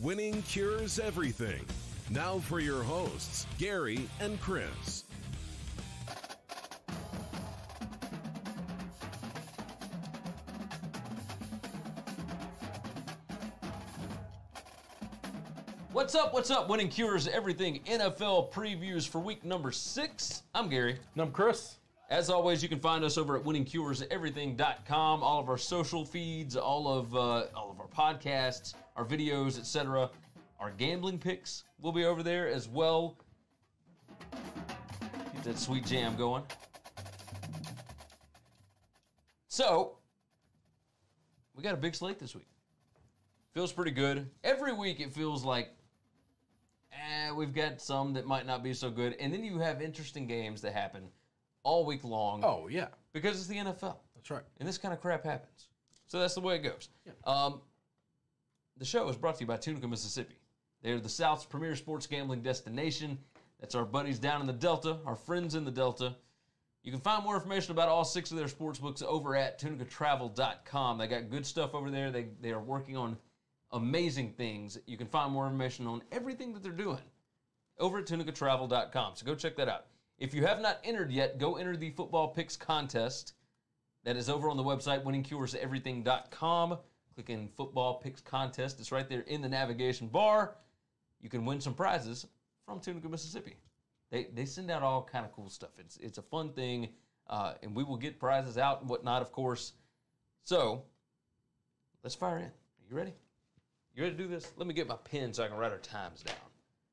Winning cures everything. Now for your hosts, Gary and Chris. What's up? What's up? Winning cures everything. NFL previews for week number 6. I'm Gary. And I'm Chris. As always, you can find us over at winningcureseverything.com. All of our social feeds, all of our podcasts, our videos, etc. Our gambling picks will be over there as well. Get that sweet jam going. So, we got a big slate this week. Feels pretty good. Every week it feels like we've got some that might not be so good. And then you have interesting games that happen all week long. Oh, yeah. Because it's the NFL. That's right. And this kind of crap happens. So that's the way it goes. Yeah. The show is brought to you by Tunica, Mississippi. They're the South's premier sports gambling destination. That's our buddies down in the Delta, our friends in the Delta. You can find more information about all 6 of their sports books over at tunicatravel.com. They got good stuff over there. They are working on amazing things. You can find more information on everything that they're doing over at tunicatravel.com. So go check that out. If you have not entered yet, go enter the football picks contest. That is over on the website, winningcureseverything.com. Click in football picks contest. It's right there in the navigation bar. You can win some prizes from Tunica, Mississippi. They send out all kind of cool stuff. It's a fun thing, and we will get prizes out and whatnot, of course. So, let's fire in. Are you ready? You ready to do this? Let me get my pen so I can write our times down.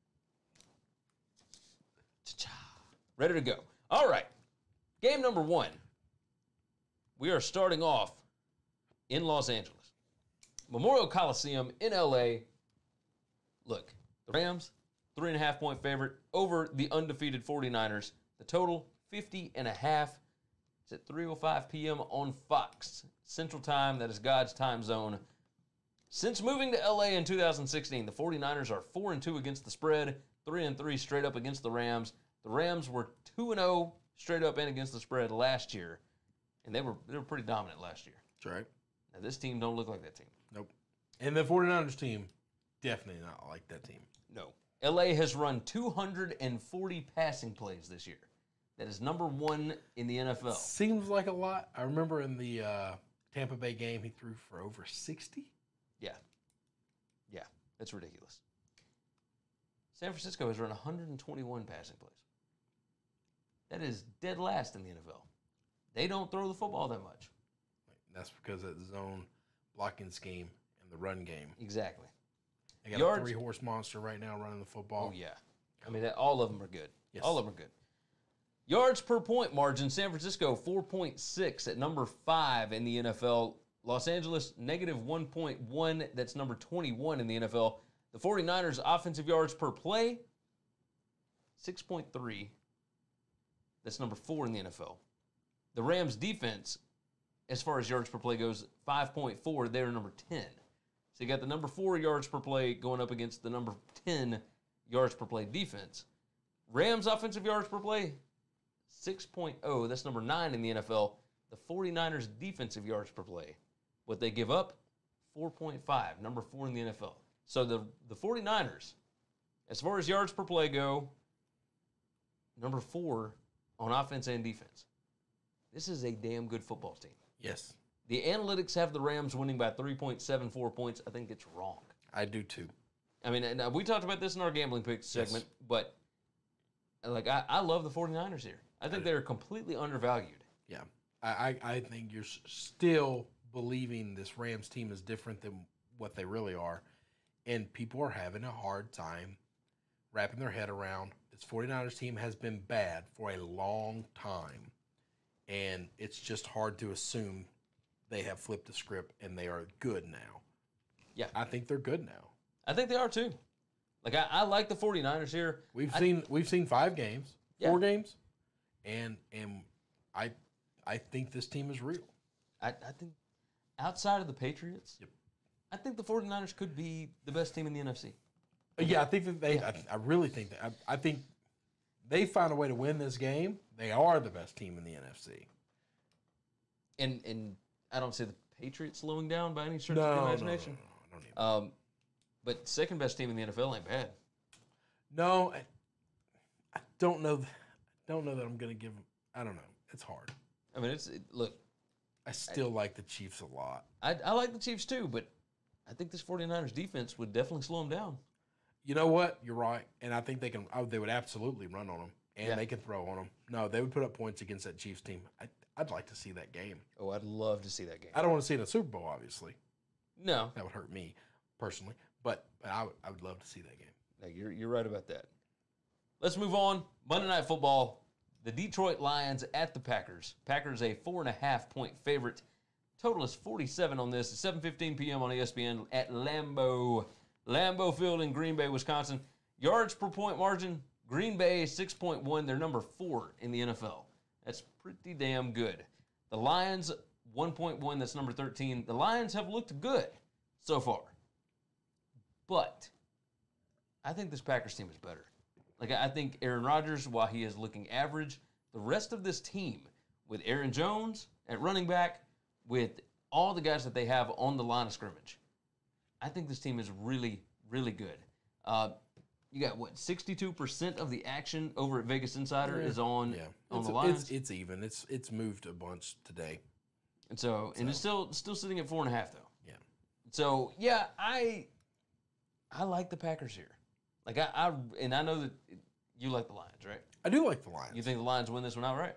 Cha-cha. Ready to go. All right. Game number 1. We are starting off in Los Angeles. Memorial Coliseum in L.A. Look, the Rams, 3.5-point favorite over the undefeated 49ers. The total, 50.5. It's at 3:05 p.m. on Fox Central Time. That is God's time zone. Since moving to L.A. in 2016, the 49ers are 4-2 against the spread, 3-3 straight up against the Rams. The Rams were 2-0 straight up and against the spread last year, and they were pretty dominant last year. That's right. Now, this team don't look like that team. Nope. And the 49ers team, definitely not like that team. No. L.A. has run 240 passing plays this year. That is number 1 in the NFL. Seems like a lot. I remember in the Tampa Bay game, he threw for over 60. Yeah, that's ridiculous. San Francisco has run 121 passing plays. That is dead last in the NFL. They don't throw the football that much. That's because of the zone blocking scheme and the run game. Exactly. They got a 3-horse monster right now running the football. Oh, yeah. I mean, all of them are good. Yes. All of them are good. Yards per point margin, San Francisco 4.6 at number 5 in the NFL. Los Angeles, negative 1.1. That's number 21 in the NFL. The 49ers offensive yards per play, 6.3. That's number 4 in the NFL. The Rams defense, as far as yards per play goes, 5.4. They're number 10. So you got the number 4 yards per play going up against the number 10 yards per play defense. Rams offensive yards per play, 6.0. That's number 9 in the NFL. The 49ers defensive yards per play, what they give up, 4.5. Number 4 in the NFL. So the 49ers, as far as yards per play go, number 4 on offense and defense. This is a damn good football team. Yes. The analytics have the Rams winning by 3.74 points. I think it's wrong. I do too. I mean, and we talked about this in our gambling picks segment, but like I love the 49ers here. I think they're completely undervalued. Yeah. I think you're still believing this Rams team is different than what they really are. And people are having a hard time wrapping their head around this 49ers team has been bad for a long time. And it's just hard to assume they have flipped the script and they are good now. Yeah. I think they're good now. I think they are too. Like I like the 49ers here. We've seen 5 games, 4 games, and I think this team is real. I think outside of the Patriots, I think the 49ers could be the best team in the NFC. Yeah, I think that they. Yeah. I really think that. I think they find a way to win this game. They are the best team in the NFC. And I don't see the Patriots slowing down by any stretch of the imagination. No, I don't even. But second best team in the NFL ain't bad. No, I don't know. Don't know that I'm going to give them. I don't know. It's hard. I mean, look. I still like the Chiefs a lot. I like the Chiefs too, but I think this 49ers defense would definitely slow them down. You know what? You're right, and I think they would absolutely run on them, and they can throw on them. No, they would put up points against that Chiefs team. I'd like to see that game. Oh, I'd love to see that game. I don't want to see it in a Super Bowl, obviously. No, that would hurt me personally, but I would love to see that game. No, you're right about that. Let's move on. Monday Night Football. The Detroit Lions at the Packers. Packers a 4.5-point favorite. Total is 47 on this. It's 7:15 p.m. on ESPN at Lambeau Field in Green Bay, Wisconsin. Yards per point margin, Green Bay 6.1. They're number 4 in the NFL. That's pretty damn good. The Lions 1.1. That's number 13. The Lions have looked good so far. But I think this Packers team is better. Like, I think Aaron Rodgers, while he is looking average, the rest of this team, with Aaron Jones at running back, with all the guys that they have on the line of scrimmage, I think this team is really, really good. You got, 62% of the action over at Vegas Insider is on the Lions? It's even. It's moved a bunch today. And and it's still sitting at 4.5, though. Yeah. So, yeah, I like the Packers here. Like, I know that you like the Lions, right? I do like the Lions. You think the Lions win this one outright?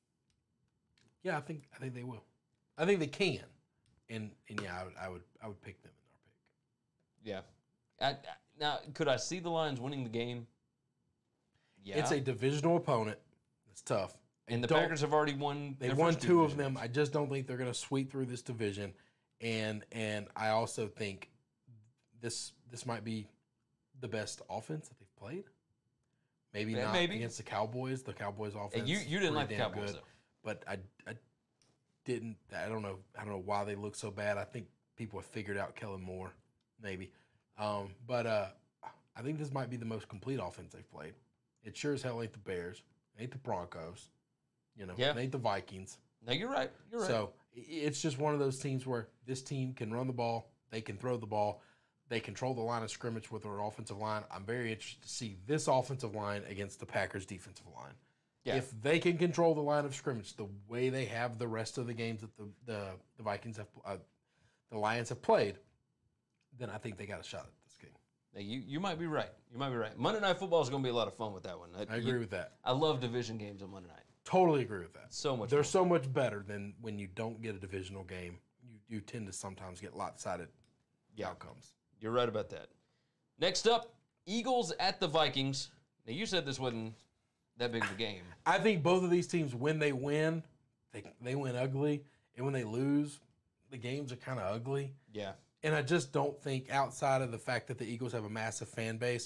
Yeah, I think they will. I think they can, and yeah, I would pick them in our pick. Yeah. Now, could I see the Lions winning the game? Yeah. It's a divisional opponent. It's tough. And the Packers have already won. They've won 2 of them. I just don't think they're going to sweep through this division, and I also think this might be the best offense that they've played. Maybe not against the Cowboys. The Cowboys offense. And you didn't like the Cowboys, good, though. but I didn't. I don't know why they look so bad. I think people have figured out Kellen Moore, maybe. But I think this might be the most complete offense they've played. It sure as hell ain't the Bears, ain't the Broncos, it ain't the Vikings. No, you're right. You're right. So it's just one of those teams where this team can run the ball, they can throw the ball. They control the line of scrimmage with their offensive line. I'm very interested to see this offensive line against the Packers' defensive line. Yeah. If they can control the line of scrimmage the way they have the rest of the games that the Vikings have, the Lions have played, then I think they got a shot at this game. Now, you might be right. You might be right. Monday Night Football is going to be a lot of fun with that one. I agree with that. I love division games on Monday night. Totally agree with that. So much. They're so much better than when you don't get a divisional game. You tend to sometimes get lopsided outcomes. You're right about that. Next up, Eagles at the Vikings. Now, you said this wasn't that big of a game. I think both of these teams, when they win, they win ugly. And when they lose, the games are kind of ugly. Yeah. And I just don't think, outside of the fact that the Eagles have a massive fan base,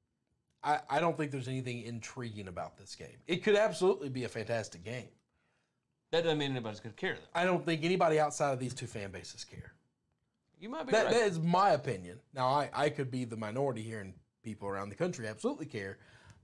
I don't think there's anything intriguing about this game. It could absolutely be a fantastic game. That doesn't mean anybody's going to care, though. I don't think anybody outside of these two fan bases care. You might be right. That is my opinion. Now, I could be the minority here, and people around the country absolutely care.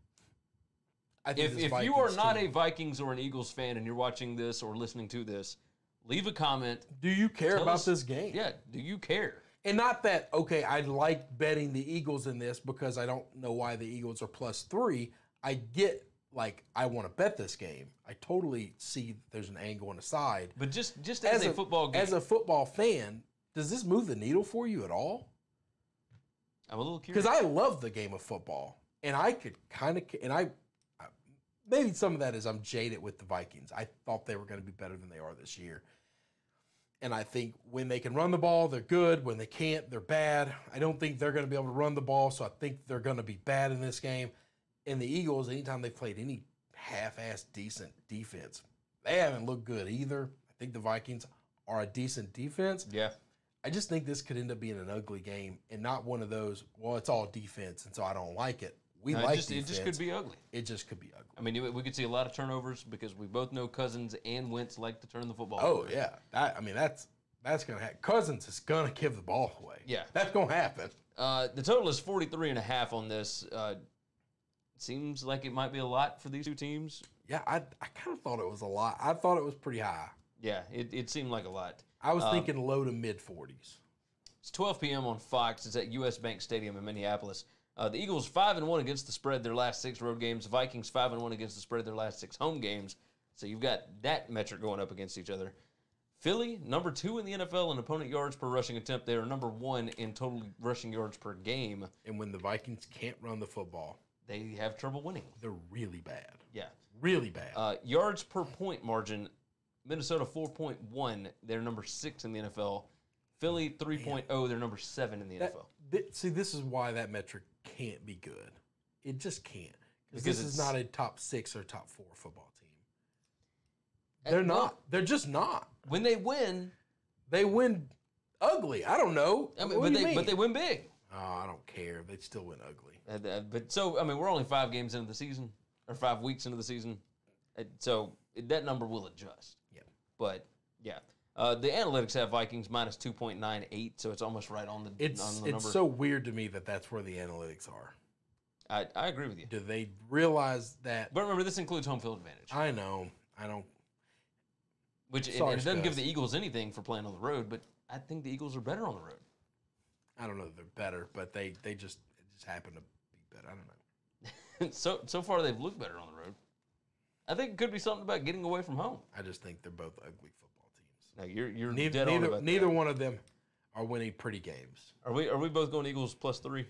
If you are not a Vikings or an Eagles fan and you're watching this or listening to this, leave a comment. Do you care about this game? Yeah, do you care? And not that, okay, I like betting the Eagles in this because I don't know why the Eagles are +3. I get, I want to bet this game. I totally see there's an angle on the side. But just as a football game. As a football fan, does this move the needle for you at all? I'm a little curious. Because I love the game of football. And I could kind of, maybe some of that is I'm jaded with the Vikings. I thought they were going to be better than they are this year. And I think when they can run the ball, they're good. When they can't, they're bad. I don't think they're going to be able to run the ball, so I think they're going to be bad in this game. And the Eagles, anytime they've played any half-assed decent defense, they haven't looked good either. I think the Vikings are a decent defense. Yeah. I just think this could end up being an ugly game and not one of those, well, it's all defense, and so I don't like it. Defense. It just could be ugly. It just could be ugly. I mean, we could see a lot of turnovers because we both know Cousins and Wentz like to turn the football over. Yeah. That's going to happen. Cousins is going to give the ball away. Yeah. That's going to happen. The total is 43.5 on this. Seems like it might be a lot for these two teams. Yeah, I kind of thought it was a lot. I thought it was pretty high. Yeah, it seemed like a lot. I was thinking low to mid 40s. It's 12 p.m. on Fox. It's at U.S. Bank Stadium in Minneapolis. The Eagles 5-1 against the spread their last 6 road games. Vikings 5-1 against the spread their last 6 home games. So you've got that metric going up against each other. Philly, number 2 in the NFL in opponent yards per rushing attempt. They are number 1 in total rushing yards per game. And when the Vikings can't run the football, they have trouble winning. They're really bad. Yeah. Really bad. Yards per point margin, Minnesota 4.1. They're number 6 in the NFL. Philly 3.0. They're number 7 in the NFL. See, this is why that metric can't be good. It just can't. Because this is not a top 6 or top 4 football team. They're not. They're just not. When they win ugly. I don't know. I mean, but they win big. Oh, I don't care. They still win ugly. But so, I mean, we're only 5 games into the season, or 5 weeks into the season. So that number will adjust. Yeah. But, yeah. The analytics have Vikings minus 2.98, so it's almost right on the number. It's so weird to me that that's where the analytics are. I agree with you. Do they realize that? But remember, this includes home field advantage. I know. I don't. Which it doesn't give the Eagles anything for playing on the road, but I think the Eagles are better on the road. I don't know that they're better, but they just happen to be better. I don't know. So far they've looked better on the road. I think it could be something about getting away from home. I just think they're both ugly football teams. Now you're dead on about neither that. one of them are winning pretty games. Are we both going Eagles plus 3?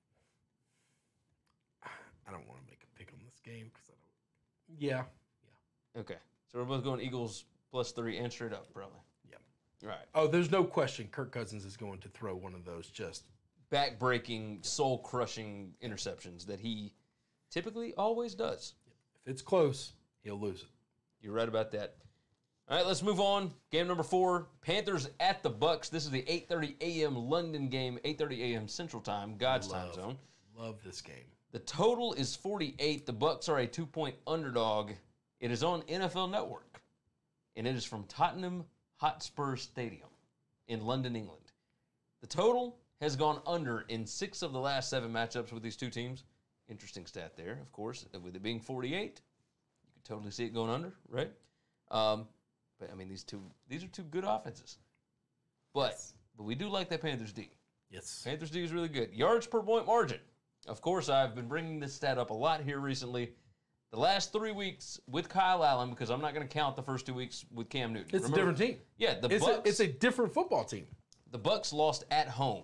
I don't want to make a pick on this game because I don't. Yeah. Okay, so we're both going Eagles plus 3 and straight up, probably. Yeah. All right. Oh, there's no question Kirk Cousins is going to throw one of those just back-breaking, soul-crushing interceptions that he typically always does. If it's close, he'll lose it. You're right about that. All right, let's move on. Game number 4, Panthers at the Bucs. This is the 8:30 a.m. London game, 8:30 a.m. Central Time, God's time zone. Love this game. The total is 48. The Bucs are a 2-point underdog. It is on NFL Network, and it is from Tottenham Hotspur Stadium in London, England. The total has gone under in 6 of the last 7 matchups with these two teams. Interesting stat there, of course. With it being 48, you could totally see it going under, right? But I mean, these are two good offenses. But we do like that Panthers D. Yes. Panthers D is really good. Yards per point margin. Of course, I've been bringing this stat up a lot here recently. The last 3 weeks with Kyle Allen, because I'm not going to count the first 2 weeks with Cam Newton. It's a different team. Yeah, it's a different football team. The Bucs lost at home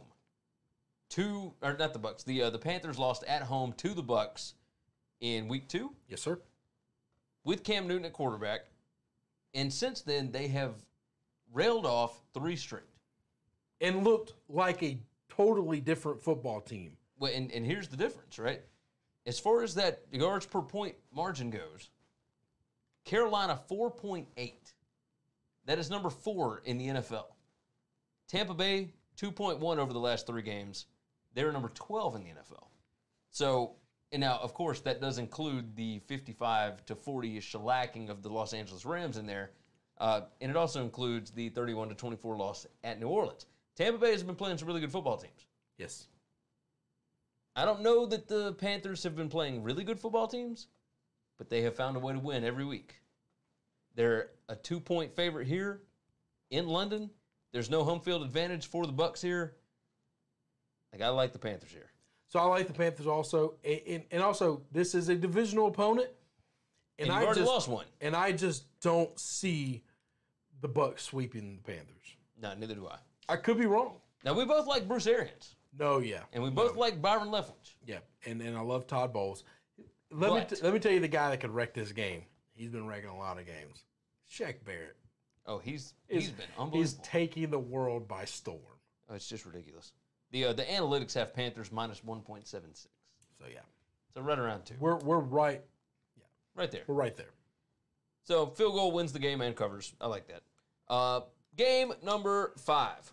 the Panthers lost at home to the Bucs in week 2. Yes, sir. With Cam Newton at quarterback. And since then, they have railed off 3 straight. And looked like a totally different football team. Well, and here's the difference, right? As far as that yards per point margin goes, Carolina 4.8. That is number 4 in the NFL. Tampa Bay 2.1 over the last 3 games. They're number 12 in the NFL. So, and now, of course, that does include the 55-40 shellacking of the Los Angeles Rams in there. And it also includes the 31-24 loss at New Orleans. Tampa Bay has been playing some really good football teams. Yes. I don't know that the Panthers have been playing really good football teams, but they have found a way to win every week. They're a 2-point favorite here in London. There's no home field advantage for the Bucs here. I like the Panthers here. So I like the Panthers also. And also, this is a divisional opponent. And you've already lost one. And I just don't see the Bucs sweeping the Panthers. No, neither do I. I could be wrong. Now, we both like Bruce Arians. No, yeah. And we both like Byron Leftwich. Yeah, and I love Todd Bowles. Let me tell you the guy that could wreck this game. He's been wrecking a lot of games. Shaq Barrett. Oh, he's been unbelievable. He's taking the world by storm. Oh, it's just ridiculous. The analytics have Panthers minus 1.76. So yeah. So right around 2. We're right. Yeah. Right there. We're right there. So field goal wins the game and covers. I like that. Game number 5.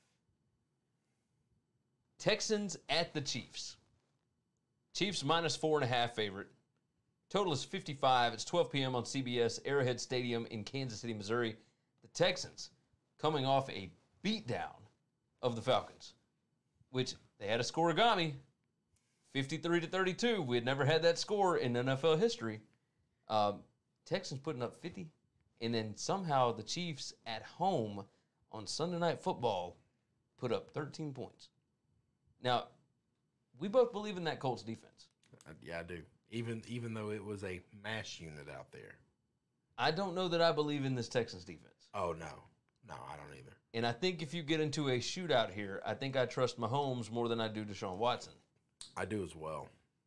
Texans at the Chiefs. Chiefs minus 4.5 favorite. Total is 55. It's 12 p.m. on CBS, Arrowhead Stadium in Kansas City, Missouri. The Texans coming off a beatdown of the Falcons, which they had a scoregami, 53-32. We had never had that score in NFL history. Texans putting up 50, and then somehow the Chiefs at home on Sunday Night Football put up 13 points. Now, we both believe in that Colts defense. Yeah, I do. Even though it was a mash unit out there. I don't know that I believe in this Texans defense. Oh, no. No, I don't either. And I think if you get into a shootout here, I think I trust Mahomes more than I do Deshaun Watson. I do as well.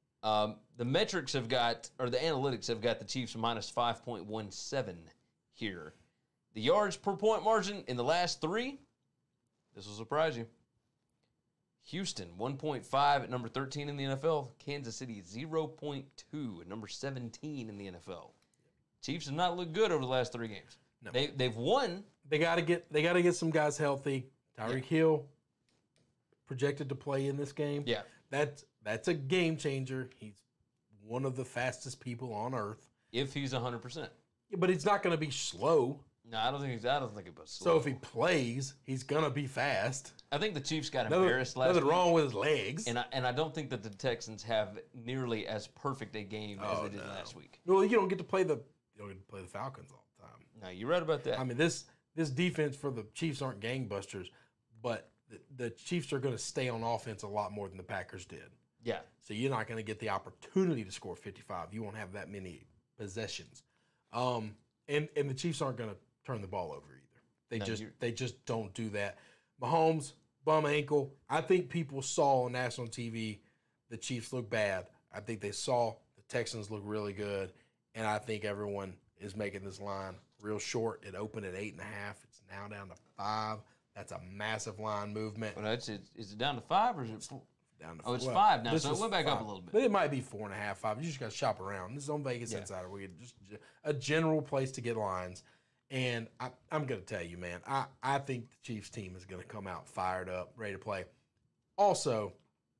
The metrics have got, or the analytics have got the Chiefs minus 5.17 here. The yards per point margin in the last 3, this will surprise you. Houston, 1.5 at number 13 in the NFL. Kansas City, 0.2 at number 17 in the NFL. Chiefs have not looked good over the last 3 games. No. They've won. They gotta get some guys healthy. Tyreek Hill projected to play in this game. Yeah. That's a game changer. He's one of the fastest people on earth. If he's 100%. Yeah, but he's not going to be slow. No, I don't think it was slow. So if he plays, he's going to be fast. I think the Chiefs got embarrassed last Nothing week. wrong with his legs. And I don't think that the Texans have nearly as perfect a game as they did last week. Well, you don't get to play the Falcons all the time. No, you're right about that. I mean, this defense for the Chiefs aren't gangbusters, but the Chiefs are going to stay on offense a lot more than the Packers did. Yeah. So you're not going to get the opportunity to score 55. You won't have that many possessions. And the Chiefs aren't going to turn the ball over either. They just don't do that. Mahomes, bum ankle. I think people saw on national TV the Chiefs look bad. I think they saw the Texans look really good. And I think everyone is making this line real short. It opened at 8.5. It's now down to 5. That's a massive line movement. But is it down to 5 or is it 4? Down to it's 5 now, so it went back 5. up a little bit. But it might be 4.5, 5. You just got to shop around. This is on Vegas Insider. We get just a general place to get lines. And I'm going to tell you, man, I think the Chiefs team is going to come out fired up, ready to play. Also,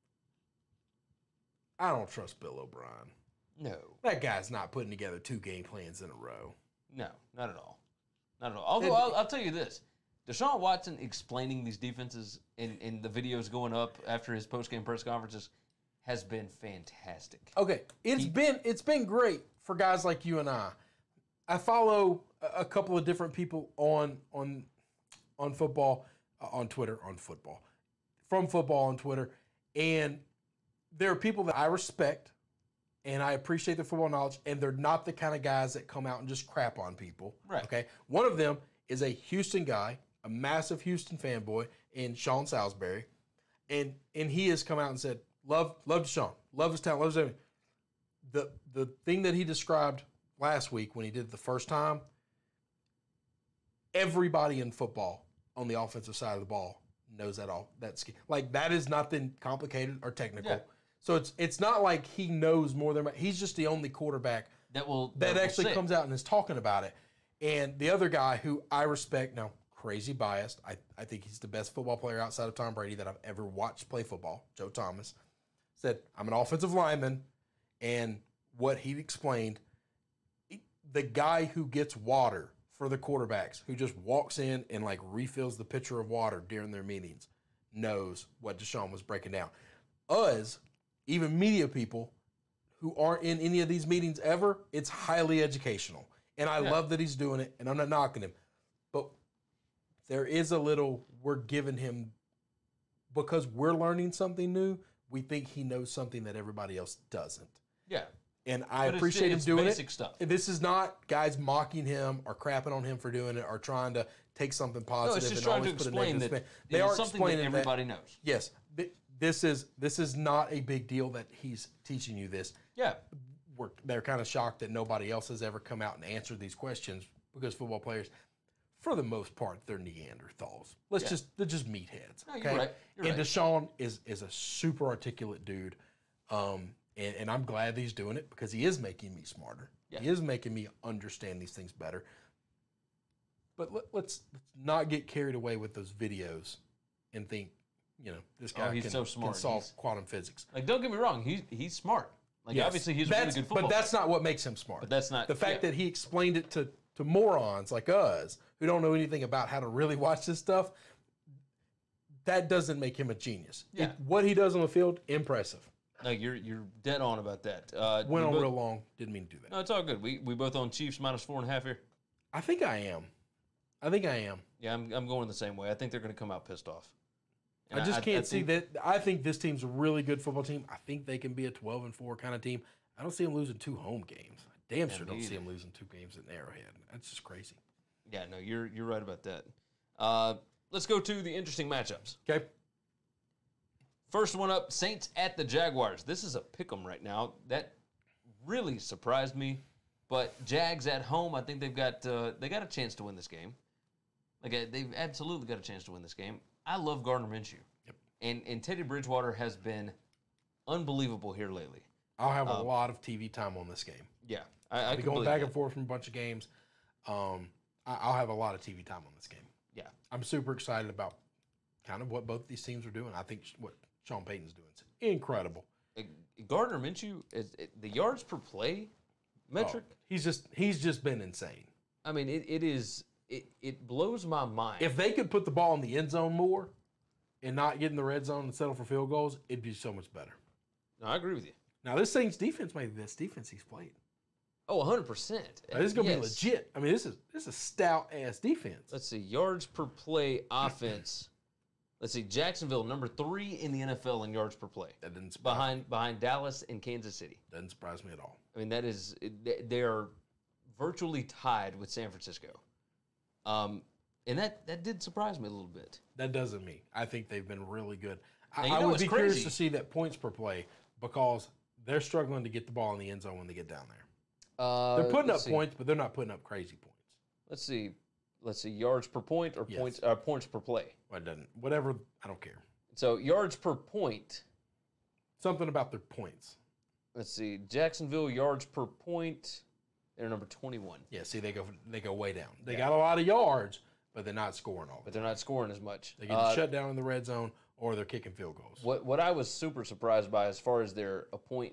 I don't trust Bill O'Brien. No. That guy's not putting together 2 game plans in a row. No, not at all. Not at all. Although I'll tell you this. Deshaun Watson explaining these defenses in the videos going up after his post-game press conferences has been fantastic. Okay, it's been great for guys like you and I. I follow a couple of different people on football, on Twitter, from football on Twitter, and there are people that I respect and I appreciate their football knowledge, and they're not the kind of guys that come out and just crap on people. Right. Okay. One of them is a Houston guy, a massive Houston fanboy, in Sean Salisbury, and he has come out and said, love Deshaun, love his talent, loves everything. The thing that he described last week when he did it the first time, everybody in football on the offensive side of the ball knows that all. That's like, that is nothing complicated or technical. Yeah. So it's not like he knows more than he's just the only quarterback that actually comes out and is talking about it. And the other guy who I respect, now crazy biased, I think he's the best football player outside of Tom Brady that I've ever watched play football, Joe Thomas, said, I'm an offensive lineman, and what he explained, the guy who gets water for the quarterbacks, who just walks in and like refills the pitcher of water during their meetings, knows what Deshaun was breaking down. Us, even media people who aren't in any of these meetings ever, it's highly educational. And I love that he's doing it, and I'm not knocking him. But there is a little, we're giving him, because we're learning something new, we think he knows something that everybody else doesn't. Yeah. And I appreciate him doing basic stuff. This is not guys mocking him or crapping on him for doing it or trying to take something positive. No, it's just and trying to always explain put a that they are something explaining that everybody knows. Yes. This is not a big deal that he's teaching you this. Yeah. They're kind of shocked that nobody else has ever come out and answered these questions, because football players, for the most part, they're Neanderthals. They're just meatheads. No, okay? you're right. And Deshaun is a super articulate dude. And I'm glad that he's doing it, because he is making me smarter. Yeah. He is making me understand these things better. But let's not get carried away with those videos and think, this guy can solve quantum physics. Like, don't get me wrong, he's smart. Like, obviously, he's a really good football But that's not what makes him smart. But that's not the fact that he explained it to morons like us who don't know anything about how to really watch this stuff. That doesn't make him a genius. Yeah. What he does on the field, impressive. No, you're dead on about that. Went on real long. Didn't mean to do that. No, it's all good. We both own Chiefs minus 4.5 here. I think I am. Yeah, I'm going the same way. I think they're going to come out pissed off. And I just can't see that. I think this team's a really good football team. I think they can be a 12-4 kind of team. I don't see them losing 2 home games. I damn sure don't see them losing 2 games at Arrowhead. That's just crazy. Yeah, no, you're right about that. Let's go to the interesting matchups. Okay. First one up, Saints at the Jaguars. This is a pick'em right now. That really surprised me. But Jags at home, I think they got a chance to win this game. They've absolutely got a chance to win this game. I love Gardner Minshew. Yep. And Teddy Bridgewater has been unbelievable here lately. I'll have a lot of TV time on this game. Yeah. I'll be going back and forth from a bunch of games. I'll have a lot of TV time on this game. Yeah. I'm super excited about kind of what both these teams are doing. I think what Sean Payton's doing is incredible. Gardner Minshew, the yards per play metric. He's just been insane. I mean, it blows my mind. If they could put the ball in the end zone more and not get in the red zone and settle for field goals, it'd be so much better. No, I agree with you. Now, this Saints defense may be the best defense he's played. Oh, 100%. This is going to be legit. I mean, this is a stout-ass defense. Let's see. Yards per play offense. Let's see. Jacksonville, number 3 in the NFL in yards per play. That didn't surprise me. Behind Dallas and Kansas City. Doesn't surprise me at all. I mean, they are virtually tied with San Francisco. And that did surprise me a little bit. That doesn't mean. I think they've been really good. Now, I would be curious to see that points per play because they're struggling to get the ball in the end zone when they get down there. They're putting up points, but they're not putting up crazy points. Let's see. Yards per point or points per play. Well, it doesn't. Whatever. I don't care. So yards per point. Something about their points. Let's see. Jacksonville yards per point. They're number 21. Yeah. See, they go way down. They got a lot of yards, but they're not scoring all. But they're not scoring as much. They get shut down in the red zone, or they're kicking field goals. What I was super surprised by as far as their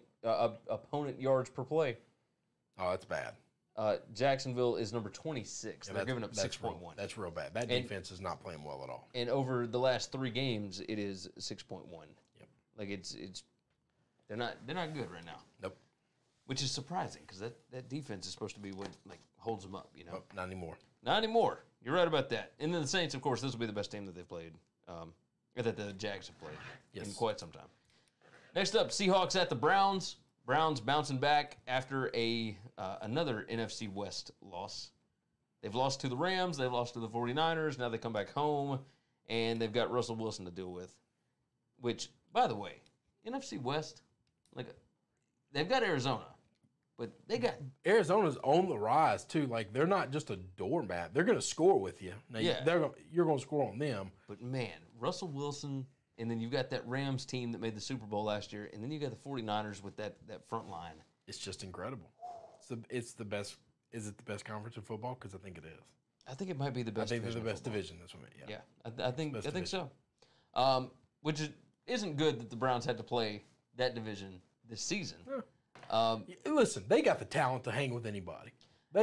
opponent yards per play. Oh, that's bad. Jacksonville is number 26. Yeah, they're giving up 6.1. That's real bad. That defense is not playing well at all. And over the last 3 games, it is 6.1. Yep. Like it's they're not good right now. Nope. Which is surprising because that defense is supposed to be what holds them up. You know. Nope, not anymore. Not anymore. You're right about that. And then the Saints, of course, this will be the best team that they've played, that the Jags have played in quite some time. Next up, Seahawks at the Browns. Browns bouncing back after another NFC West loss. They've lost to the Rams. They've lost to the 49ers. Now they come back home, and they've got Russell Wilson to deal with. Which, by the way, NFC West, they've got Arizona, but they got Arizona's on the rise too. Like they're not just a doormat. They're going to score with you. Now, you're going to score on them. But man, Russell Wilson. And then you've got that Rams team that made the Super Bowl last year. And then you got the 49ers with that front line. It's just incredible. It's the best. Is it the best conference in football? Because I think it is. I think it might be the best. I think they're the best division. That's what I mean. Yeah. I think so. Which isn't good that the Browns had to play that division this season. Listen, they got the talent to hang with anybody.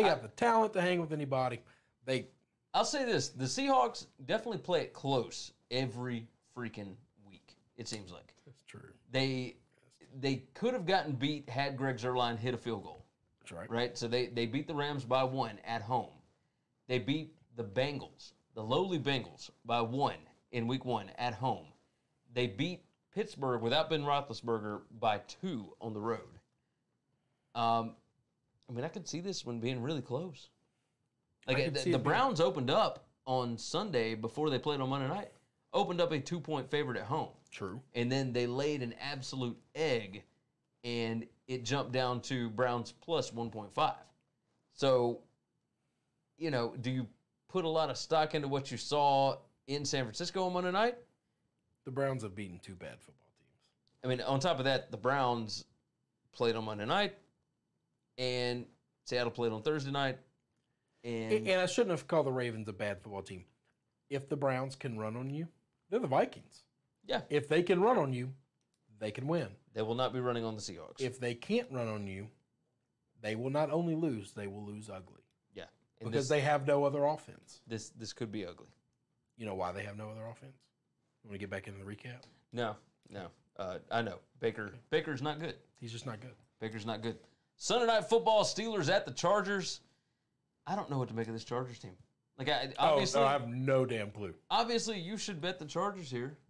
I'll say this: the Seahawks definitely play it close every freaking week. It seems like that's true. They could have gotten beat had Greg Zuerlein hit a field goal. That's right. Right. So they beat the Rams by 1 at home. They beat the Bengals, the lowly Bengals, by 1 in Week 1 at home. They beat Pittsburgh without Ben Roethlisberger by 2 on the road. I could see this one being really close. The Browns opened up on Sunday before they played on Monday night. Opened up a 2-point favorite at home. True. And then they laid an absolute egg, and it jumped down to Browns plus 1.5. So, do you put a lot of stock into what you saw in San Francisco on Monday night? The Browns have beaten 2 bad football teams. I mean, on top of that, the Browns played on Monday night, and Seattle played on Thursday night. And I shouldn't have called the Ravens a bad football team. If the Browns can run on you, they're the Vikings. Yeah. If they can run on you, they can win. They will not be running on the Seahawks. If they can't run on you, they will not only lose, they will lose ugly. Yeah. Because they have no other offense. This could be ugly. You know why they have no other offense? You want to get back into the recap? No. I know. Baker's not good. He's just not good. Baker's not good. Sunday Night Football, Steelers at the Chargers. I don't know what to make of this Chargers team. Obviously, I have no damn clue. Obviously, you should bet the Chargers here.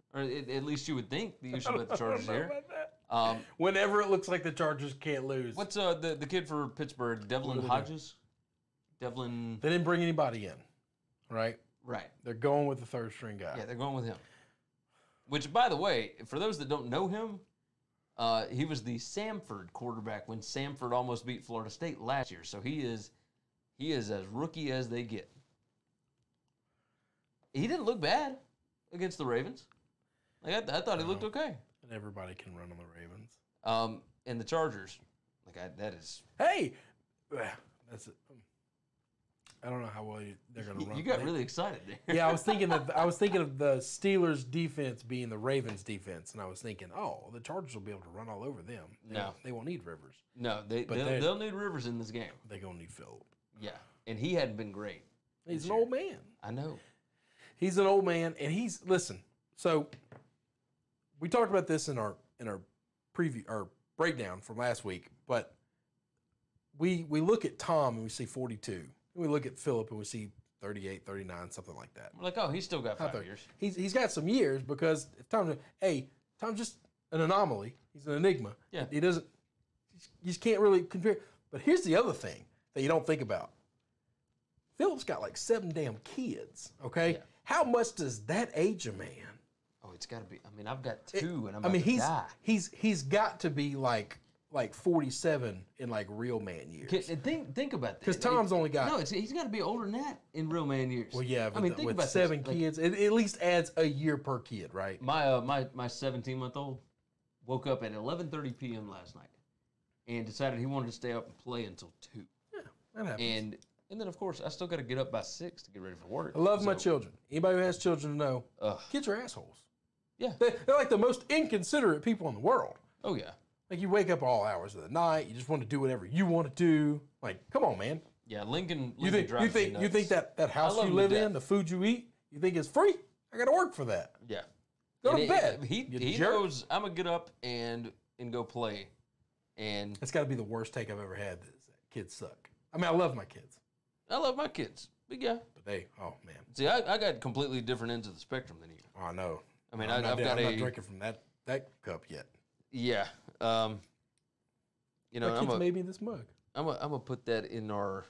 Or at least you would think that you should bet the Chargers here. Whenever it looks like the Chargers can't lose. What's the kid for Pittsburgh, Devlin Hodges? Devlin. They didn't bring anybody in, right? Right. They're going with the third string guy. Yeah, they're going with him. Which, by the way, for those that don't know him, he was the Samford quarterback when Samford almost beat Florida State last year. So he is as rookie as they get. He didn't look bad against the Ravens. Like I thought he looked okay. And everybody can run on the Ravens. And the Chargers, that is. Hey, that's it. I don't know how well they're going to run. You got really excited there. Yeah, I was thinking of the Steelers' defense being the Ravens' defense, and I was thinking, the Chargers will be able to run all over them. They won't need Rivers. No, they'll need Rivers in this game. They're going to need Phillip. Yeah, and he hadn't been great. He's an old man. I know. He's an old man, and listen. So we talked about this in our preview or breakdown from last week, but we look at Tom and we see 42. We look at Phillip and we see 38, 39, something like that. We're like, he's still got 5 years. He's got some years because if Tom's just an anomaly. He's an enigma. Yeah. He doesn't. You just can't really compare. But here's the other thing that you don't think about. Phillip's got like 7 damn kids. Okay. Yeah. How much does that age a man? Oh, it's got to be. I mean, I've got 2, and I'm about to die. He's got to be like 47 in like real man years. Think about that. Because Tom's only got he's got to be older than that in real man years. Well, yeah, but think with 7 kids, it at least adds a year per kid, right? My 17-month-old woke up at 11:30 p.m. last night and decided he wanted to stay up and play until 2. Yeah, that happens. And then of course I still got to get up by 6 to get ready for work. I love my children. Anybody who has children know kids are assholes. Yeah, they're like the most inconsiderate people in the world. Oh yeah. Like, you wake up all hours of the night. You just want to do whatever you want to do. Like, come on, man. Yeah, Lincoln you think that house you live in, the food you eat, you think it's free? I got to work for that. Yeah. Go to bed. He knows I'm going to get up and go play. And it's got to be the worst take I've ever had. Is that kids suck. I mean, I love my kids. I love my kids. But yeah. But man. See, I got completely different ends of the spectrum than you. Oh, I know. I mean, I'm not drinking from that cup yet. Yeah. My kids made me this mug. I'm gonna put that in our.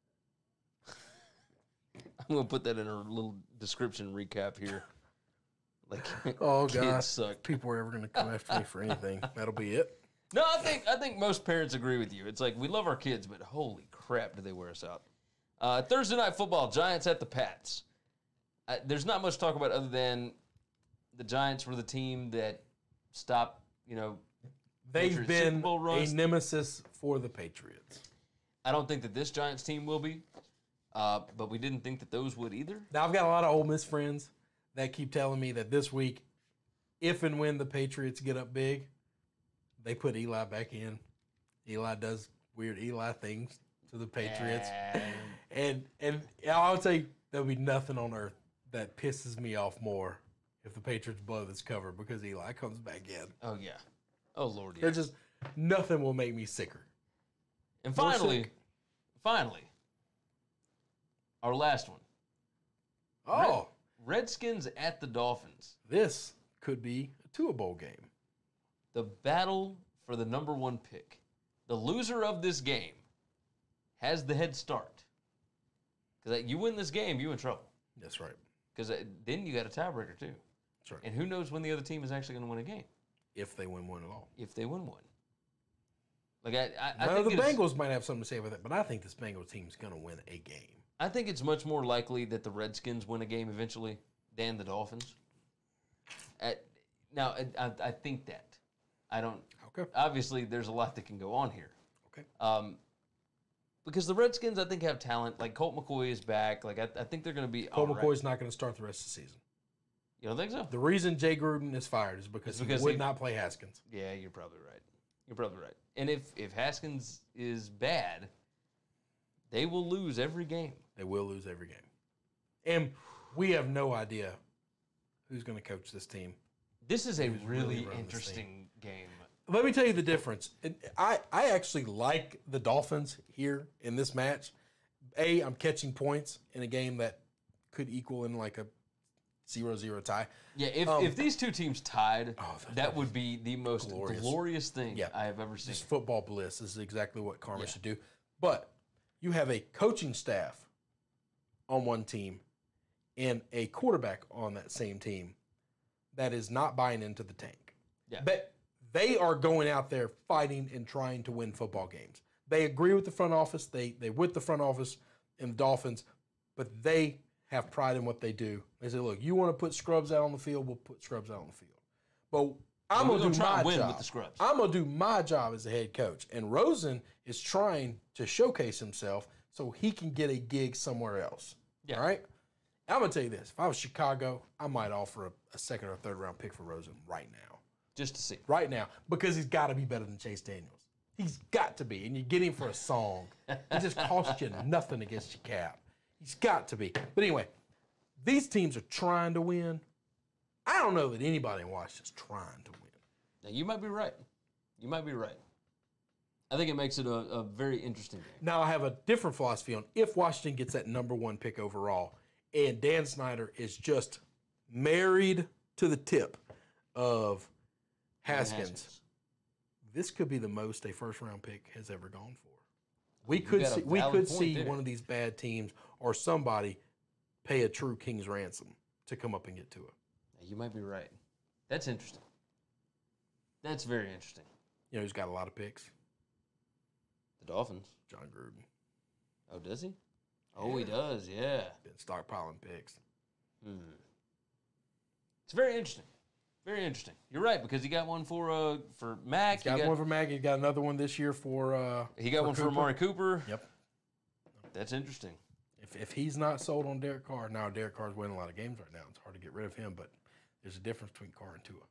I'm gonna put that in our little description recap here. Like, oh kids gosh, suck. People are ever gonna come after me for anything. That'll be it. No, I think most parents agree with you. It's like we love our kids, but holy crap, do they wear us out? Thursday night football, Giants at the Pats. There's not much to talk about other than the Giants were the team that stopped. They've been a nemesis for the Patriots. I don't think that this Giants team will be, but we didn't think that those would either. Now, I've got a lot of Ole Miss friends that keep telling me that this week, if and when the Patriots get up big, they put Eli back in. Eli does weird Eli things to the Patriots. And I'll tell you, there'll be nothing on earth that pisses me off more if the Patriots blow this cover because Eli comes back in. Oh, yeah. Oh, Lord, yeah. There's just nothing will make me sicker. And finally, our last one. Oh. Redskins at the Dolphins. This could be a Tua Bowl game. The battle for the number 1 pick. The loser of this game has the head start. Because you win this game, you're in trouble. That's right. Because then you got a tiebreaker, too. That's right. And who knows when the other team is actually going to win a game. If they win one at all. If they win one. Like I think the Bengals might have something to say about that, but I think this Bengals team is going to win a game. I think it's much more likely that the Redskins win a game eventually than the Dolphins. Now, I think that. I don't. Okay. Obviously, there's a lot that can go on here. Okay. Because the Redskins, I think, have talent. Like, Colt McCoy is back. Like, I think they're going to be Colt McCoy's not going to start the rest of the season. You don't think so? The reason Jay Gruden is fired is because he would not play Haskins. Yeah, you're probably right. And if Haskins is bad, they will lose every game. They will lose every game. And we have no idea who's going to coach this team. This is a really interesting game. Let me tell you the difference. I actually like the Dolphins here in this match. I'm catching points in a game that could equal in like a 0-0 tie. Yeah, if these two teams tied, that would be the most glorious thing I have ever seen. Just football bliss. This is exactly what karma should do. But you have a coaching staff on one team and a quarterback on that same team that is not buying into the tank. Yeah. But they are going out there fighting and trying to win football games. They agree with the front office. They with the front office and the Dolphins, but they have pride in what they do. They say, look, you want to put scrubs out on the field, we'll put scrubs out on the field. But I'm going to do my job. With the scrubs. I'm going to do my job as a head coach. And Rosen is trying to showcase himself so he can get a gig somewhere else. Yeah. All right? I'm going to tell you this. If I was Chicago, I might offer a second or third round pick for Rosen right now. Just to see. Right now. Because he's got to be better than Chase Daniels. He's got to be. And you get him for a song. It just costs you nothing against your cap. He's got to be. But anyway, these teams are trying to win. I don't know that anybody in Washington's trying to win. Now, you might be right. You might be right. I think it makes it a very interesting game. Now, I have a different philosophy on if Washington gets that number 1 pick overall and Dan Snyder is just married to the tip of Haskins. This could be the most a first-round pick has ever gone for. We could see one of these bad teams or somebody pay a true king's ransom to come up and get to it. You might be right. That's interesting. That's very interesting. You know who's got a lot of picks? The Dolphins. John Gruden. Oh, does he? Oh, he does, yeah. Been stockpiling picks. It's very interesting. Very interesting. You're right, because he got one for Mac. He's got one for Mac. He got another one this year for he got one Cooper. for Amari Cooper. Yep. That's interesting. If he's not sold on Derek Carr, now Derek Carr's winning a lot of games right now. It's hard to get rid of him, but there's a difference between Carr and Tua.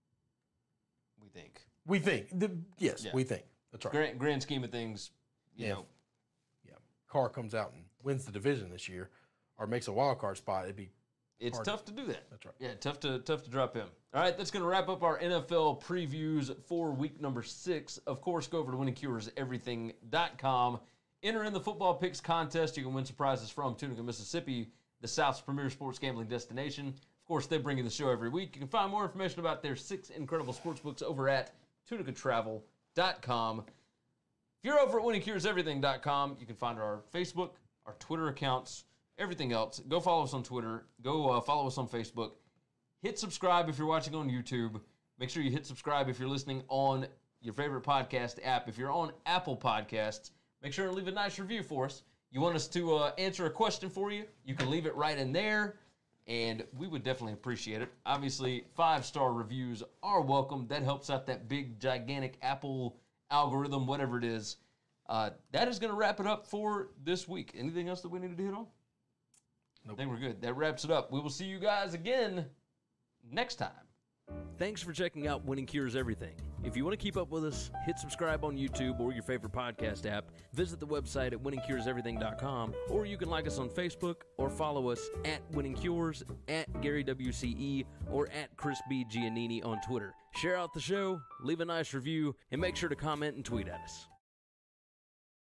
We think. We think. That's right. Grand scheme of things, you know. Yeah. Carr comes out and wins the division this year or makes a wild card spot, it's tough to do that. That's right. Yeah, tough to drop him. All right, that's going to wrap up our NFL previews for week number 6. Of course, go over to winningcureseverything.com. Enter in the football picks contest. You can win some prizes from Tunica, Mississippi, the South's premier sports gambling destination. Of course, they bring you the show every week. You can find more information about their 6 incredible sports books over at tunicatravel.com. If you're over at winningcureseverything.com, you can find our Facebook, our Twitter accounts, everything else. Go follow us on Twitter. Go follow us on Facebook. Hit subscribe if you're watching on YouTube. Make sure you hit subscribe if you're listening on your favorite podcast app. If you're on Apple Podcasts, make sure to leave a nice review for us. You want us to answer a question for you, you can leave it right in there, and we would definitely appreciate it. Obviously, 5-star reviews are welcome. That helps out that big, gigantic Apple algorithm, whatever it is. That is going to wrap it up for this week. Anything else that we needed to hit on? Nope. I think we're good. That wraps it up. We will see you guys again next time. Thanks for checking out Winning Cures Everything. If you want to keep up with us, hit subscribe on YouTube or your favorite podcast app. Visit the website at winningcureseverything.com, or you can like us on Facebook or follow us at Winning Cures, at Gary WCE, or at Chris B. Giannini on Twitter. Share out the show, leave a nice review, and make sure to comment and tweet at us.